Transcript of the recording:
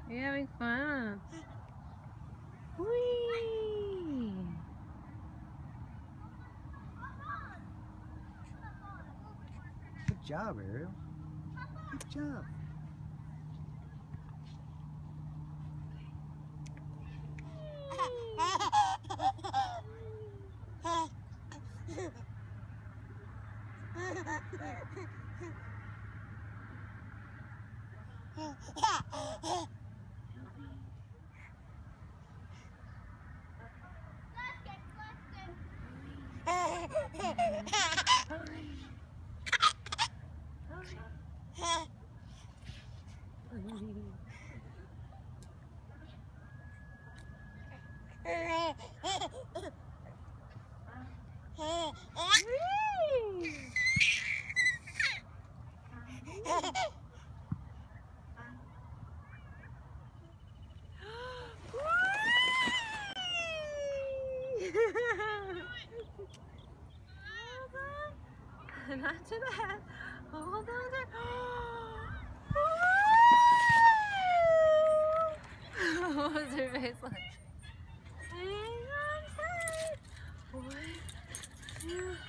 You're having fun. Whee! Good job, Ariel. Good job. Not to that. Hold on there. What was her face like? Hang on tight. 1, 2,